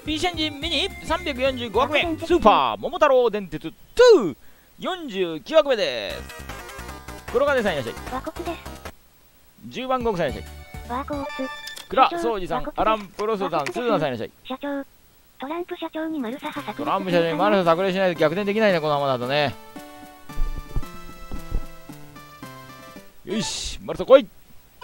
PC エンジンミニ345枠目スーパー桃太郎電鉄249枠目です。黒金さんいらっしゃい。 和骨です。 10番国さんいらっしゃい。 和骨倉総司さん、アランプロスさん、スーナさんいらっしゃい。 社長トランプ社長に丸さはトランプ社長に丸さ作例しないと逆転できないね、このままだとね。よし、丸さ来い。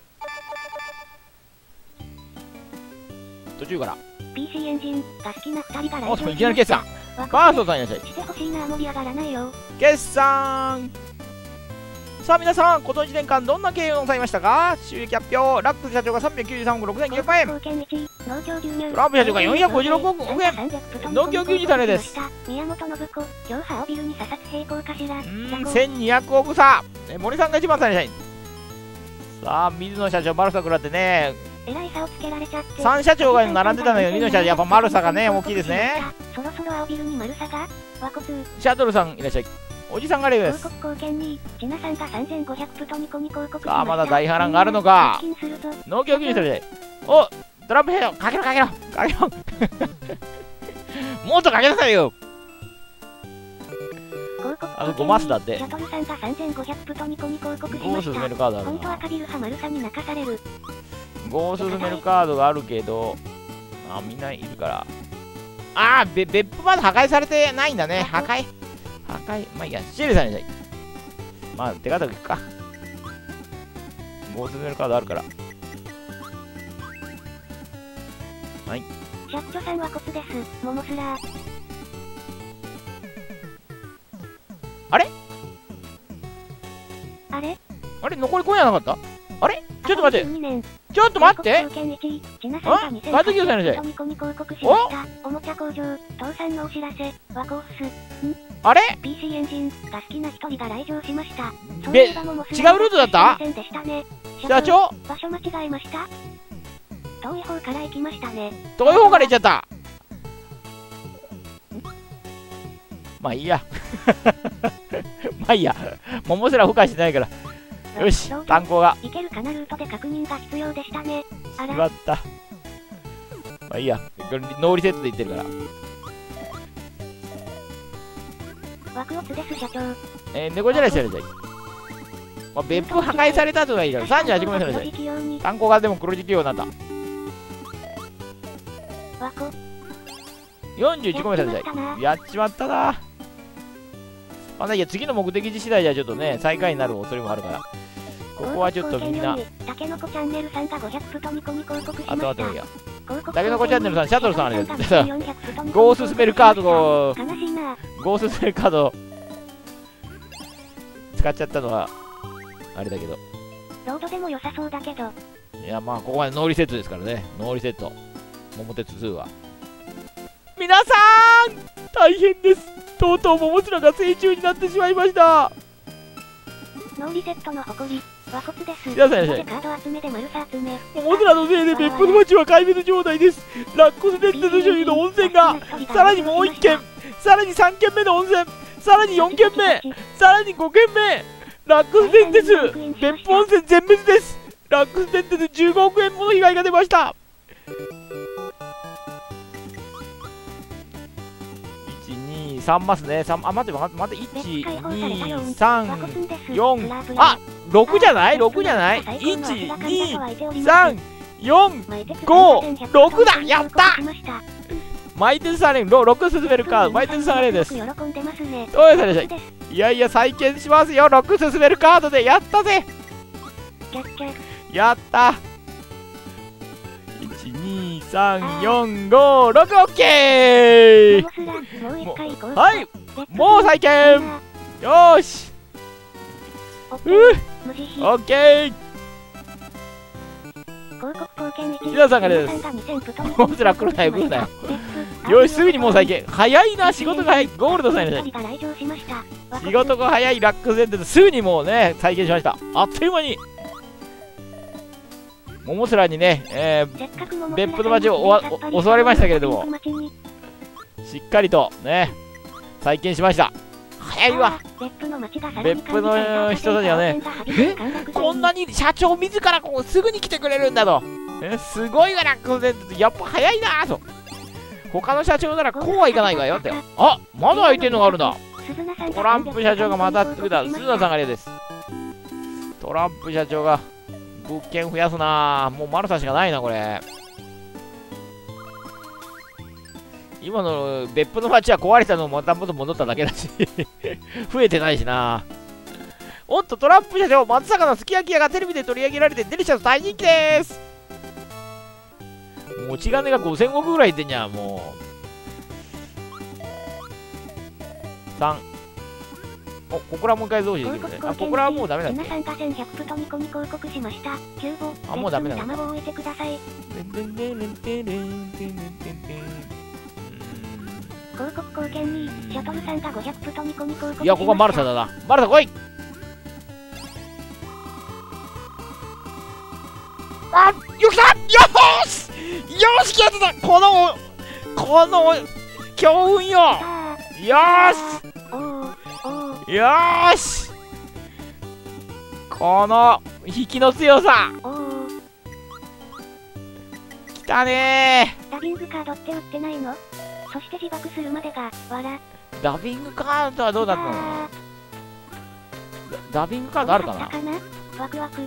途中から PC エンジンが好きな2人が来お場いきなり決算バーストさんいらっしゃい。 してほしいな、盛り上がらないよ。 決算。さあ皆さん、今年1年間どんな経営をなさいましたか。収益発表。ラックス社長が393億6900万円、トランプ社長が456億円、農協牛乳種です。 宮本信子、今日青ビルに査察並行かしら。 1200億差。森さんが一番さんいらっしゃい。さあ水野社長、マルサ食らってね、 えらい差をつけられちゃって。 3社長が並んでたのよ。水野社長、やっぱマルサがね、大きいですね。 そろそろ青ビルにマルサが和骨。 シャトルさんいらっしゃい。おじさんがレイです。 広告貢献にちなさんが3500プトニコに広告。 さあまだ大波乱があるのか。農協牛乳でおトランプヘアかけろかけろかけろもっとかけなさいよ。あと5マスだって。 シャトルさんが3500プトニコに広告し 5 ました。 進めるカードある本当はカビルハマルサに泣かされる。 5進めるカードがあるけど、あみんないるから、別府まだ破壊されてないんだね。破壊まあいいや。シエリさんにじゃい。まあ手堅くいくか。5進めるカードあるから。はい。 シャッチョさんはコツです。モモスラー。 あれあれ残りコインはなかった。あれちょっと待って。ちょっと待って。 ガトキオさんいらっしゃい。 おもちゃ工場、倒産のお知らせ、ワコース。 あれ PC エンジンが好きな一人が来場しました。 違うルートだった。社長場所間違えました。遠い方から行きましたね。 遠い方から行っちゃった。まあいいやまあいいや、桃すら孵化してないから。よし、炭鉱が行けるかなルートで確認が必要でしたね。あらしまった。まあいいや、ノーリセットで行ってるから。 ワクオツです社長。 猫じゃないしてるじゃん。まあ、別府破壊されたとはいいから38個目されちゃう。炭鉱がでも黒字企業になった。41個目されちゃう。やっちまったな。まあいや、次の目的地次第じゃちょっとね、最下位になる恐れもあるから、ここはちょっとみんなタケノコチャンネルさんが500プトニコに広告しました。 あとあといいや。タケノコチャンネルさん、シャトルさんあれだよ。5進めるカードを5進めるカード使っちゃったのはあれだけど、 ロードでも良さそうだけど、 いやまあここまでノーリセットですからね。ノーリセット桃鉄2は皆さん大変です。とうとう桃すらが成虫になってしまいました。 ノーリセットの誇り和骨です。 皆さんいらっしゃい。 カード集めで丸さ集め。 桃すらのせいで別府の町は壊滅状態です。ラックス電鉄所有の温泉がさらにもう1軒、さらに3軒目の温泉、さらに4軒目、さらに5軒目。ラックス電鉄別府温泉全滅です。ラックス電鉄15億円もの被害が出ました。3マスね。待って1、2、3、4、6じゃない ?6 じゃない ?1、2、3、4、5、6だ。やった。マイテンサーレン、6進めるカード、マイテンサーレンです。どうやされちゃい。いやいや、再建しますよ。6進めるカードでやったぜ。やった。1、2、3、4、5、6、オッケー。はい、もう再建。よーし。オッケー。皆さんがです。もうすら来るなよ、来るなよ。よし、すぐにもう再建。早いな、仕事が早い。ゴールドさんね。仕事が早いラックス電鉄、すぐにもうね、再建しました。あっという間に。桃すらにね、別府の町を襲われましたけれども、しっかりとね、再建しました。早いわ。別府の人たちはね、こんなに社長自らここすぐに来てくれるんだと、すごいわラックス電鉄、やっぱ早いなと。 他の社長ならこうはいかないわよって。あ、まだ開いてんのがあるんだ。トランプ社長がまた作った。鈴田さんがありです。トランプ社長が物件増やすな。もうマルサしかないな、これ。今の別府の街は壊れたのもまた元戻っただけだし増えてないしな。おっと、トランプ社長、松坂のすき焼き屋がテレビで取り上げられてデリシャス大人気です。持ち金が5000石ぐらいいってんじゃん、もう。3。お、ここらもう一回増資できるね。あ、ここらはもうダメだっけ。 皆さんが1100プトニコに広告しました。9号。 あ、もうダメだ。 卵を置いてください。広告貢献に、シャトルさんが500プトニコに広告。 いや、ここはマルサだな。マルサ来い。あ、よきた。よーしよし、やった。この強運よ。よーしよーし、この引きの強さ。きたねー。ダビングカードって売ってないの？そして自爆するまでが、わら。 ダビングカードはどうだったの？ダビングカードあるかな？ ワクワク。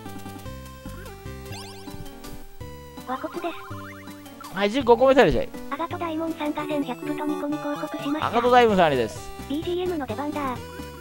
和国です。 はい、15個目されちゃい。 アガト大門さんが1100プトニコに広告しました。 アガト大門さんあれです。 BGM の出番だ。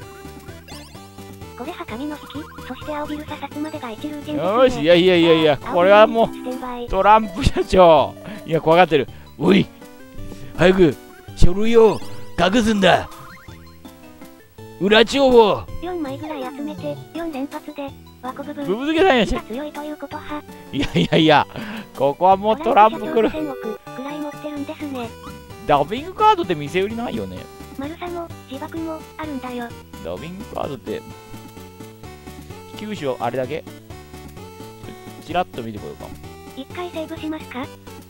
これは紙の引き、そして青ビル査察までが一流点ですね。 よーし、いや、これはもう、トランプ社長。いや、怖がってる。おい、早く、書類を隠すんだ。裏帳簿。 4枚ぐらい集めて、4連発で、ワコブブブブ漬けさんやし。 強いということは。 いや、ここはもうトランプ来る。 1000億くらい持ってるんですね。 ダビングカードって店売りないよね。 マルサも自爆もあるんだよ。 ダビングカードって九州あれだけチラッと見てこようか。 一回セーブしますか？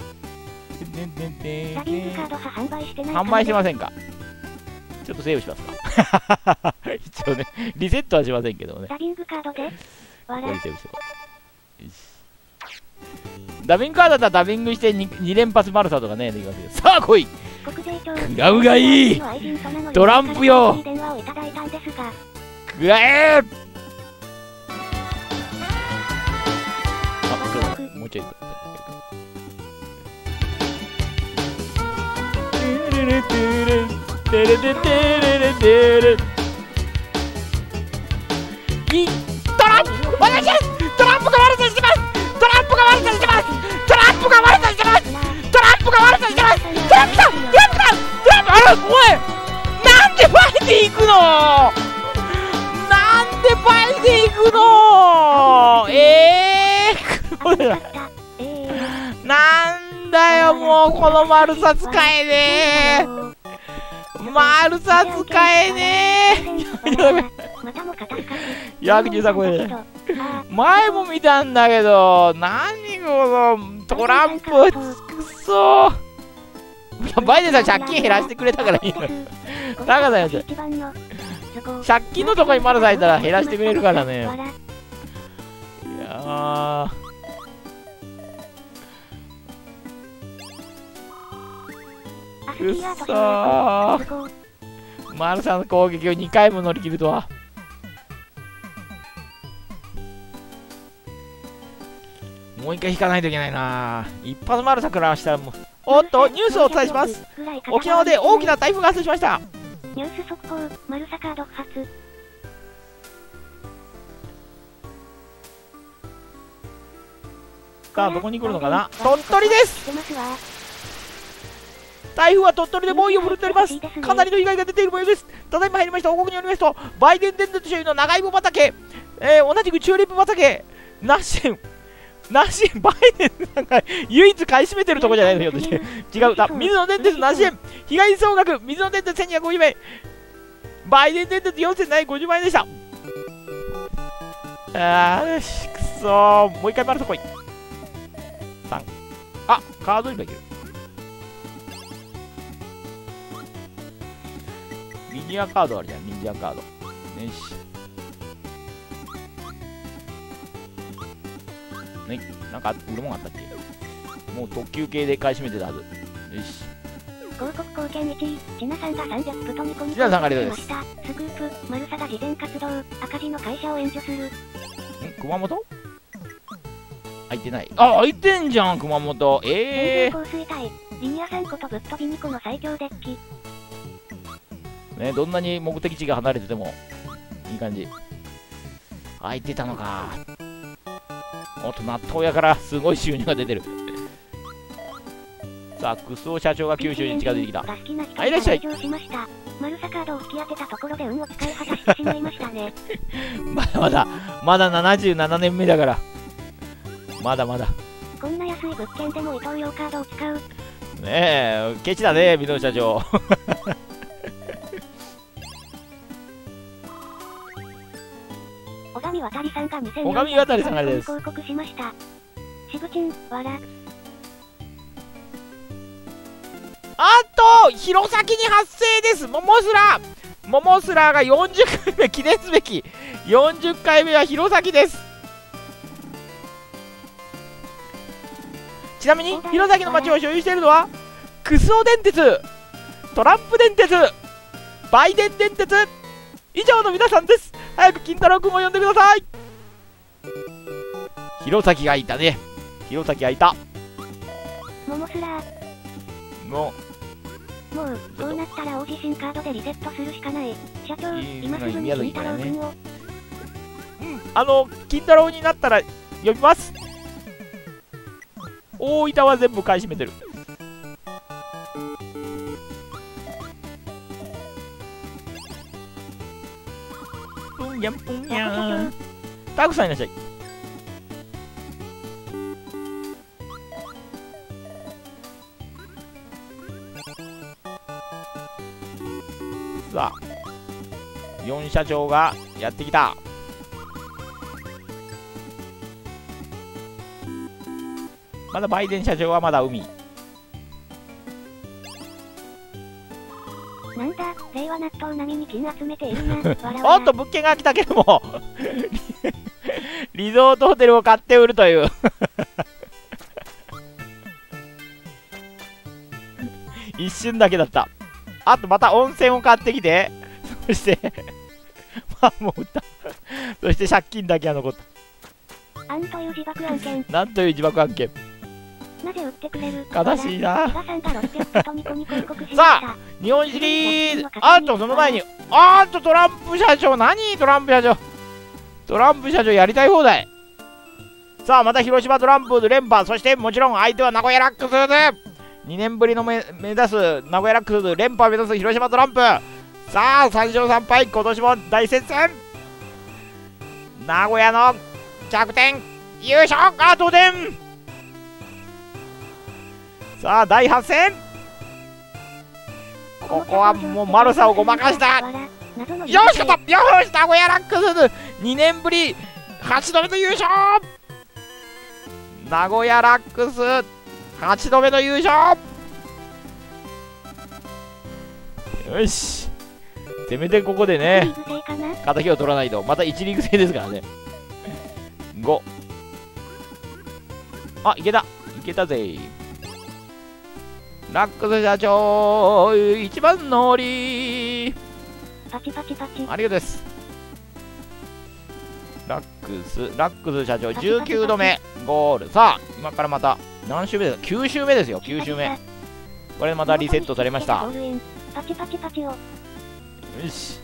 ダビングカードは販売してない。 販売してませんか？ちょっとセーブしますか一応ね、リセットはしませんけどね。 ダビングカードでこれセーブしてこう。ダビングカードだったらダビングして 2連発マルサとかねできますけど。さあ来い。クラムがいい。トランプよ。クラエー。もうちょい。いいトランプ、お願いします。トランプが悪さしてます。トランプが悪さしてます。トランプが悪さしてます。トランプが悪さしてます。トランプだ。トランプだ。トランプ、あら、おい、なんで倍で行くの？なんで倍で行くの？なんだよ、もうこの丸さ使えねえ。丸さ使えねえ。113これ前も見たんだけど、何このトランプくそー。バイデンさん借金減らしてくれたからいいの。高さよ、借金のとこに丸さいたら減らしてくれるからね。いやー、くっそー。マルさんの攻撃を2回も乗り切るとは。もう一回引かないといけないな。一発マルさんからしたらもう。おっと、ニュースをお伝えします。沖縄で大きな台風が発生しました。 ニュース速報、マルサカード不発。 さあ、どこに来るのかな。鳥取です。台風は鳥取で猛威を振るっております。かなりの被害が出ている模様です。ただいま入りました報告によりますと、バイデン電鉄所有の長芋畑、同じくチューリップ畑、ナッシン、バイデンさんが唯一買い占めてるとこじゃないのよ。違う、水野電鉄ナッシン、被害総額、水野電鉄1250名、バイデン電鉄4750万円でした。くそー、もう一回丸とこい。3、あ、カード売り場いける。リニアカードあるじゃん、リニアカード。よし。ね、なんか売るもんあったっけ？もう特急系で買い占めてたはず。よし。 広告貢献1位、ちなさんが300プトニコにちなさんがありがとうございしました。スクープ、マルサが慈善活動、赤字の会社を援助する。 熊本開いてない。あ、開いてんじゃん、熊本。 線状降水帯、リニア3個とぶっ飛び2個の最強デッキ。 ね、どんなに目的地が離れててもいい感じ。開いてたのか。おっと、納豆屋からすごい収入が出てる。さあ、クソ社長が九州に近づいてきた。 はい、いらっしゃい。マルサカードを引き当てたところで運を使い果たしてしまいましたね。 まだ77年目だから。まだまだ。 こんな安い物件でもイトーヨーカードを使う。 ねえ、ケチだね、美濃社長。 小上渡さんが2000 小上渡さんがです。 広告しました。渋チン、わら。 あと、弘前に発生です。モモスラが40回目、記念すべき40回目は弘前です。ちなみに弘前の町を所有しているのはクスオ電鉄、トランプ電鉄、バイデン電鉄、以上の皆さんです。早く金太郎くんを呼んでください。弘前がいたね。弘前がいた。 モモスラもうこうなったら大地震カードでリセットするしかない。社長、今すぐに金太郎くんを。 金太郎になったら呼びます。大分は全部買い占めてる。ぷんやんぷんやん。タクさんいらっしゃい。さあ、4社長がやってきた。まだバイデン社長はまだ海。 なんだ、令和納豆並みに金集めているな。 おっと、物件が来たけどもリゾートホテルを買って売るという一瞬だけだった。あとまた温泉を買ってきて、そしてまあもう売ったそして借金だけは残った。 なんという自爆案件。 なんという自爆案件。 なぜ売ってくれる。 悲しいな。 さあ、日本シリーズ。あとその前に、あとトランプ社長。何トランプ社長。トランプ社長やりたい放題。さあ、また広島トランプ連覇。そしてもちろん相手は名古屋ラックスで2年ぶりの目指す名古屋ラックス連覇を目指す広島トランプ。さあ、3勝3敗。今年も大接戦。名古屋の逆転優勝。あ、同点。さあ、第8戦。ここはもう丸さをごまかした。よし、勝った。よし、名古屋ラックス2年ぶり8度目の優勝。名古屋ラックス8度目の優勝。よし、せめてここでね敵を取らないと。また1リーグ制ですからね。5。あ、いけた。いけたぜ。ラックス社長一番乗り。 パチパチパチ。 ありがとうです。ラックス社長19度目ゴール。さあ、今からまた何周目ですか。9周目ですよ。9周目。これまたリセットされました。 パチパチパチを。よし。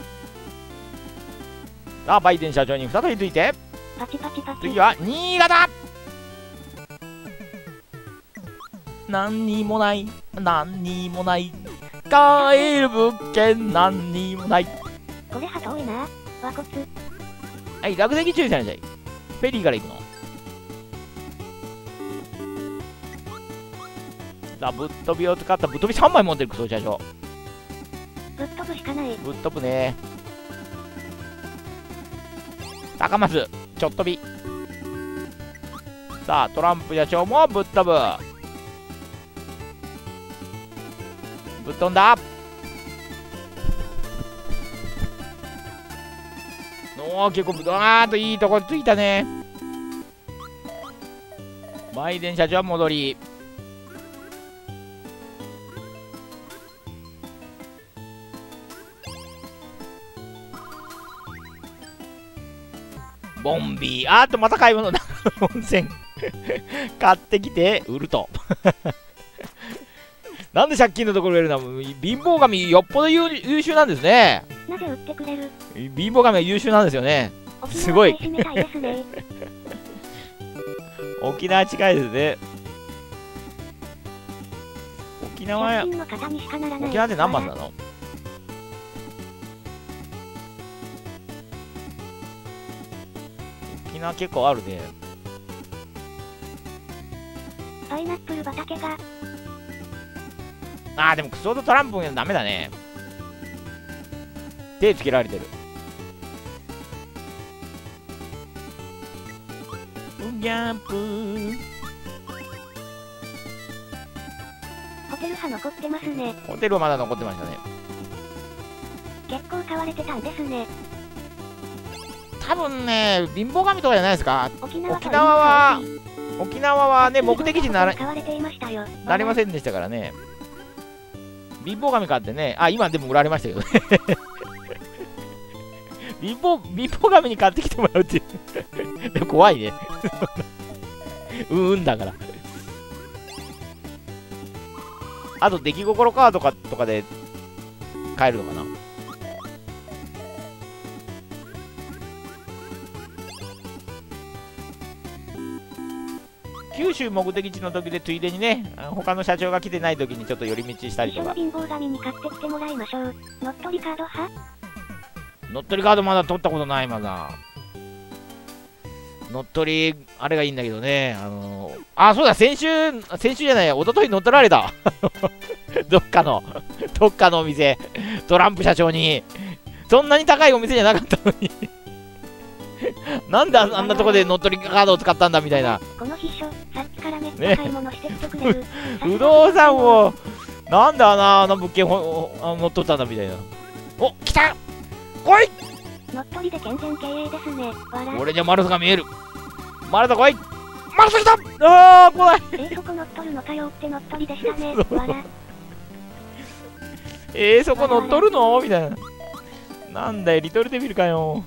さあ、バイデン社長に再びついて。 パチパチパチ。 次は新潟。何にもない。何にもない。買える物件何にもない。 これは遠いな。和骨。 はい、落石注意されちゃい。フェリーから行くの。さあ、ぶっ飛びを使ったぶっ飛び3枚持ってるクソ社長。 ぶっ飛ぶしかない。 ぶっ飛ぶね。高松ちょっ飛び。さあ、トランプ社長もぶっ飛ぶ。ぶっ飛んだ。おー、結構いいとこついたね。バイデン社長は戻り。 ボンビー。あとまた買い物。温泉。買ってきて、売ると。なんで借金のところ売れるの？貧乏神よっぽど優秀なんですね。 なぜ売ってくれる？ 貧乏神は優秀なんですよね。すごい。沖縄近いですね。沖縄って何マスなの？沖縄結構あるね。 パイナップル畑が。 あーでもクソードトランプもダメだね。手つけられてる。ギャンプ。 ホテル派残ってますね。 ホテルはまだ残ってましたね。 結構買われてたんですね。 多分ね、貧乏神とかじゃないですか。 沖縄はね、目的地になりませんでしたからね。貧乏神買ってね、あ、今でも売られましたけどね。貧乏神に買ってきてもらうっていう。でも怖いね。だから。あと、出来心カードとかで買えるのかな。九州目的地の時でついでにね、他の社長が来てない時にちょっと寄り道したりとか。 貧乏神に買ってきてもらいましょう。乗っ取りカード派？ 乗っ取りカードまだ取ったことない、まだ。乗っ取り、あれがいいんだけどね。そうだ、先週じゃないや、一昨日乗っ取られた。どっかのお店、トランプ社長に。そんなに高いお店じゃなかったのに。なんであんなとこで乗っ取りカードを使ったんだみたいな。 この秘書、さっきからめっちゃ買い物してきてくれる。 不動産を、なんであの物件乗っ取ったんだみたいな。お、来た！来い！ 乗っ取りで健全経営ですね。 俺じゃマルサが見える。マルサ来い！マルサ来た！あー、怖い！ そこ乗っ取るのかよって乗っ取りでしたね。 そこ乗っ取るのみたいな。なんだよ、リトルデビルかよ。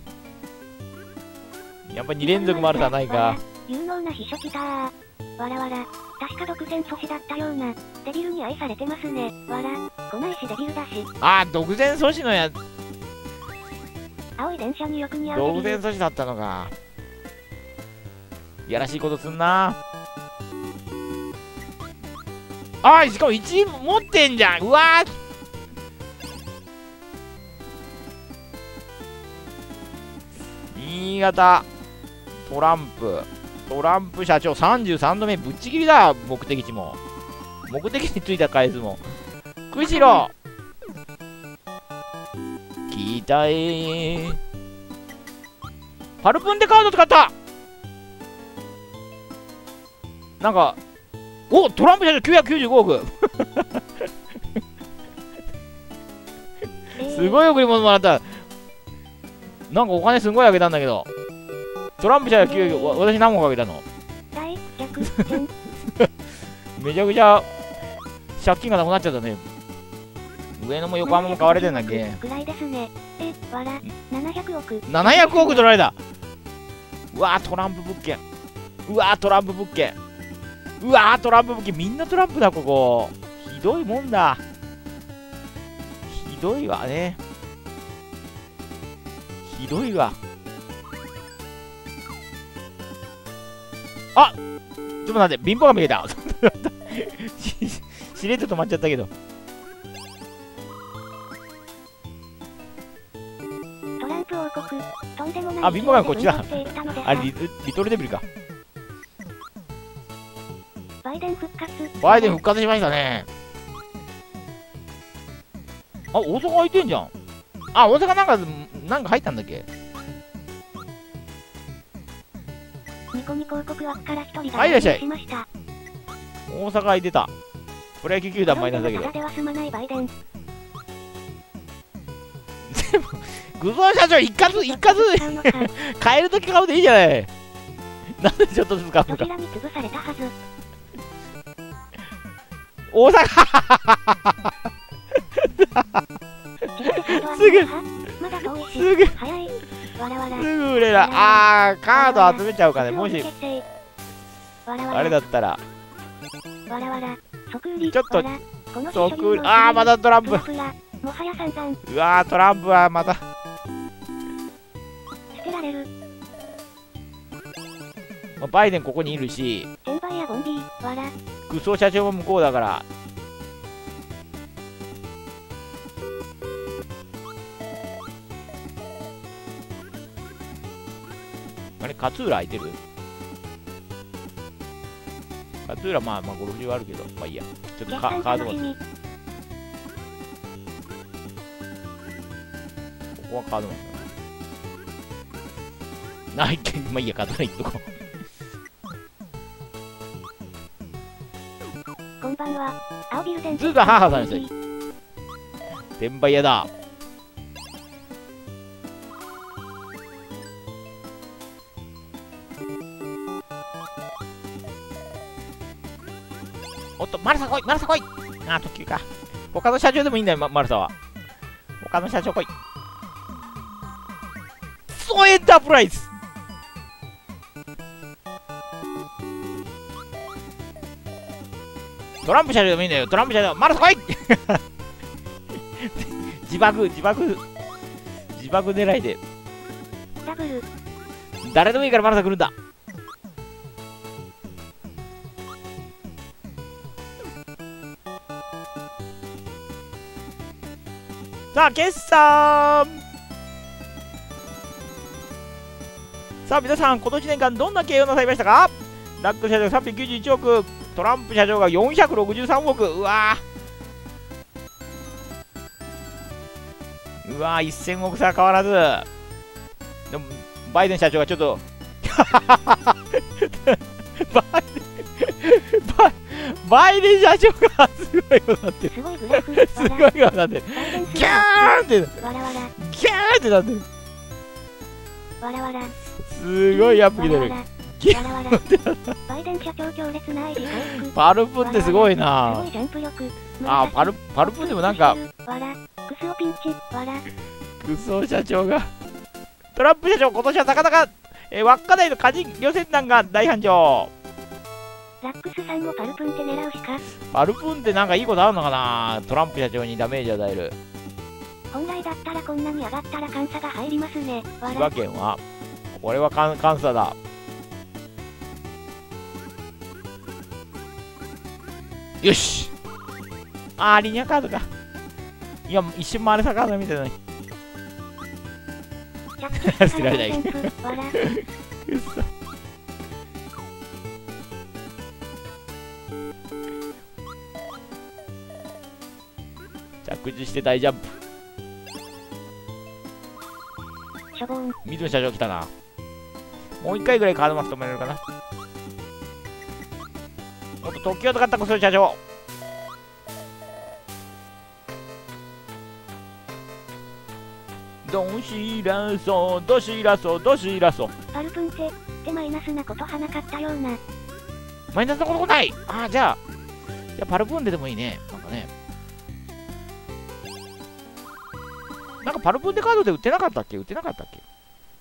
やっぱ2連続マルサないか。 有能な秘書来たー。確か独占阻止だったような。デビルに愛されてますね。来ないしデビルだし。 独占阻止のや。 青い電車によく似合う。 独占阻止だったのか。いやらしいことすんな。しかも1位持ってんじゃん。うわー。新潟トランプ社長33度目ぶっちぎりだ。目的地に着いた回数も釧路北へ。パルプンでカード使った。なんかトランプ社長995億。すごい贈り物もらった。なんかお金すごいあげたんだけど。トランプ社長9、私何本かけたの？めちゃくちゃ借金がなくなっちゃったね。上野も横浜も買われてんだっけ。 700億。 700億取られた。うわー、トランプ物件。うわー、トランプ物件。みんなトランプだ、ここ。ひどいもんだ。ひどいわね。ひどいわ。ちょっと待って、貧乏が見えた。しれっと止まっちゃったけど。 トランプ王国、とんでもない。 貧乏がこっちだ。リトルデビルか。 バイデン復活しましたね。大阪空いてんじゃん。大阪なんか入ったんだっけ。 ニコニコ広告枠から1人がいらっしゃい。 しました。 大阪空いてた。プロ野球球団マイナスだけど。 ただでは済まないバイデン。 全部グゾー社長一括買えるとき買うでいいじゃない。なんでちょっとずつ買うのか。大阪すぐすぐ売れる。あー、カード集めちゃうかね。もしあれだったらちょっと即売り。あー、まだトランプ。うわー、トランプはまたバイデンここにいるし、クソ社長も向こうだから。あれ、勝浦空いてる？勝浦、まあゴルフ場あるけど、まあいいや。ちょっとカード持って。ここはカード持ってないって、まあいいや、カードないとこ。 こんばんは。青ビル電ズーが母さんですよ。転売屋だ。おっと、マルサ来い、マルサ来い。あー、特急か。他の社長でもいいんだよ、マルサは。他の社長来い。クソエンタープライズ。トランプ社長でもいいんだよ、トランプ社長、マルサ来い。自爆狙いで。誰でもいいからマルサ来るんだ。さあ、決算。さあ、皆さん、この1年間どんな経営をなさいましたか？ラック社長391億、トランプ社長が463億。うわー、1000億差変わらず。でもバイデン社長がちょっとバイデン社長がすごいことになってる。すごいことになってる。ギャーンって、ギャーンってなってる。すごいアップ来てる。パルプってすごいな。あ、パルプでもなんかクソ社長が、トランプ社長今年はなかなか稚内のカジ漁船団が大繁盛。 ラックスさんもパルプンって狙うしか。 パルプンってなんかいいことあるのかな。トランプ社長にダメージを与える。 本来だったらこんなに上がったら監査が入りますね。 千葉県はこれは監査だ。よし。あー、リニアカードか。いや、一瞬回れたカード見てたのに。捨てられない。うっそ。着地して大ジャンプ。水野社長来たな。もう一回ぐらいカードマス止められるかな。もっと特急とかったこそ社長。ドシラソドシラソドシラソ。 パルプンってマイナスなことはなかったような。 マイナスなことない。ああ、じゃあパルプンでもいいね。なんかね、なんかパルプンでカードで売ってなかったっけ？売ってなかったっけ？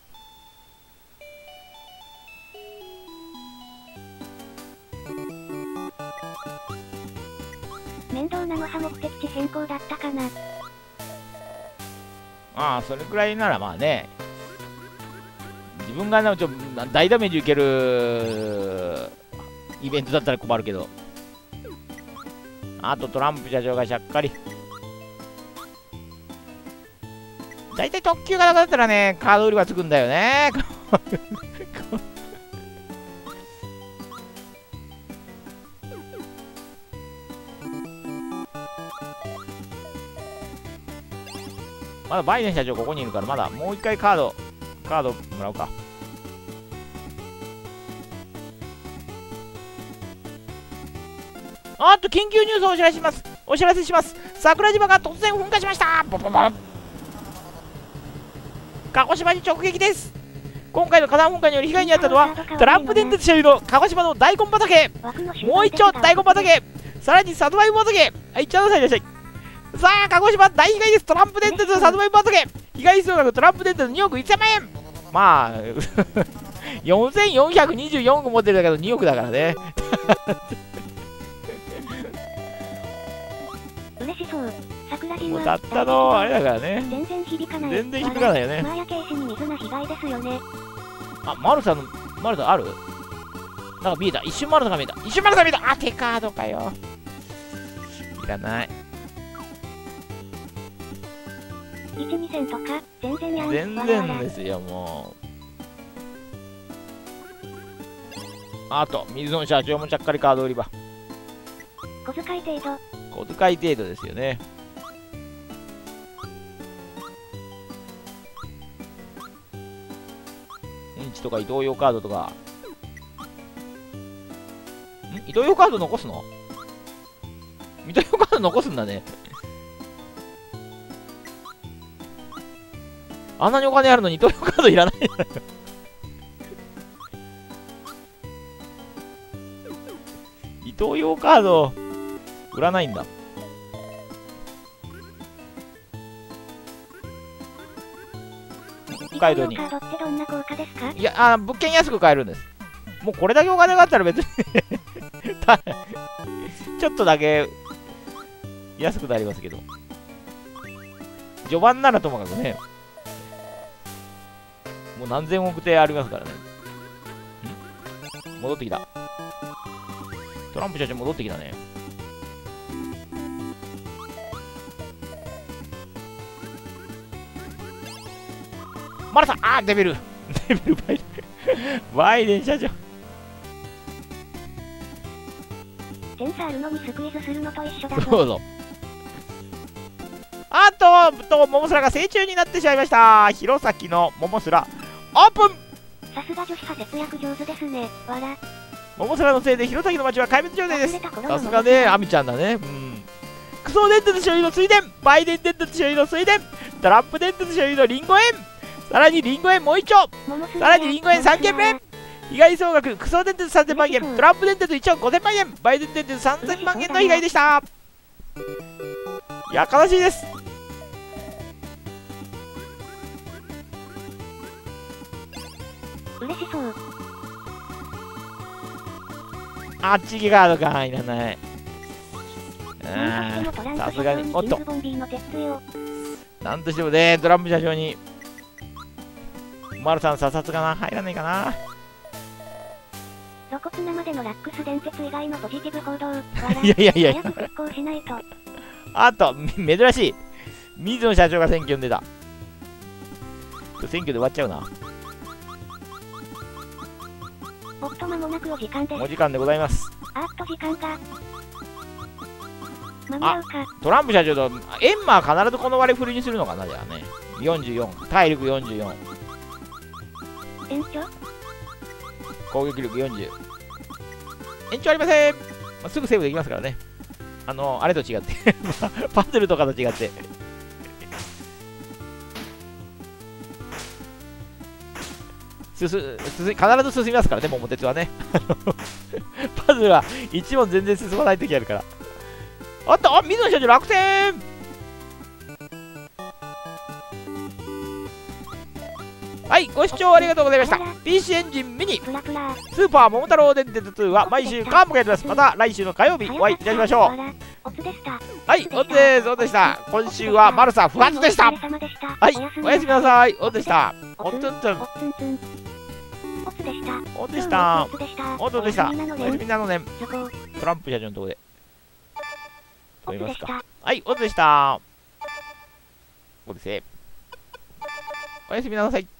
面倒なのは目的地変更だったかな。 ああ、それくらいならまあね。自分が大ダメージ受けるイベントだったら困るけど。あとトランプ社長がしゃっかり。だいたい特急がなかったらね、カード売りはつくんだよね。まだバイデン社長ここにいるから、まだもう一回カードもらおうか。あっと、緊急ニュースをお知らせします。桜島が突然噴火しました。ボボボン。鹿児島に直撃です。今回の火山噴火により被害に遭ったのはトランプ電鉄所有の鹿児島の大根畑。もう一丁大根畑、さらにサツマイモ畑。はい、ちゃんとさいらっしゃい。さあ、鹿児島大被害です。トランプ電鉄サツマイモ畑。被害総額トランプ電鉄2億1000万円。 まあ、4424個持ってるだけど2億だからね。 嬉しそう。桜島もうたったのあれだからね。 全然響かない。 全然響かないよね。 マーヤケイシに水な被害ですよね。 あ、マルさんある？なんか見えた。一瞬マルさんが見えた。一瞬マルさんが見えた。あ、手カードかよ。いらない。 1、2戦とか、全然やん。 全然ですよ、もう。あと、水野社長もちゃっかりカード売り場。 小遣い程度。 小遣い程度ですよね。インチとか移動用カードとか。移動用カード残すの？移動用カード残すんだね。あんなにお金あるのに移動用カードいらない。移動用カード売らないんだ。北海道に。 カードってどんな効果ですか？ いや、物件安く買えるんです。もうこれだけお金があったら別にちょっとだけ安くなりますけど。序盤ならともかくね。もう何千億手ありますからね。戻ってきた。トランプ社長戻ってきたね。マラさん、デビルバイデン社長。 センサーあるのにスクイズするのと一緒だぞ。 そうぞ。モモスラが成虫になってしまいました。弘前のモモスラ、オープン。 さすが女子派節約上手ですね。わら。 モモスラのせいで弘前の町は壊滅状態です。さすがね、アミちゃんだね。クソ電鉄所有の水田、バイデン電鉄所有の水田、トランプ電鉄所有のリンゴ園、さらにリンゴ園もう一丁、さらにリンゴ園3軒目、被害総額、クソ電鉄3000万円、トランプ電鉄1億5000万円、バイデン電鉄3000万円の被害でした。いや、悲しいです。 嬉しそう。 チギカードか、いらない。さすがに、おっと。なんとしてもね、トランプ社長に、マルさん査察が入らないかな。 露骨なまでのラックス伝説以外のポジティブ行動。 いや。 早く復興しないと。 あと、珍しい。水野社長が選挙に出た。選挙で終わっちゃうな。 おっと、間もなくお時間です。 お時間でございます。 時間が。間に合うか。 トランプ社長とエンマは必ずこの割り振りにするのかな、じゃあね。44。体力44。 延長？ 攻撃力40。延長ありません。すぐセーブできますからね。あれと違って。パズルとかと違って。必ず進みますからね、桃鉄はね。パズルは1問全然進まないときあるから。水野社長落選。はい、ご視聴ありがとうございました。PC エンジンミニスーパー桃太郎電鉄2は毎週カームがやります。また来週の火曜日お会いいたしましょう。はい、オツです。オツでした。今週はマルサ不発でした。はい、おやすみなさい。オツでした。オツンツン。オツでした。オツでした。オツでした。おやすみなのね。トランプ社長のところで撮りますか。はい、オツでした。オツです。おやすみなさい。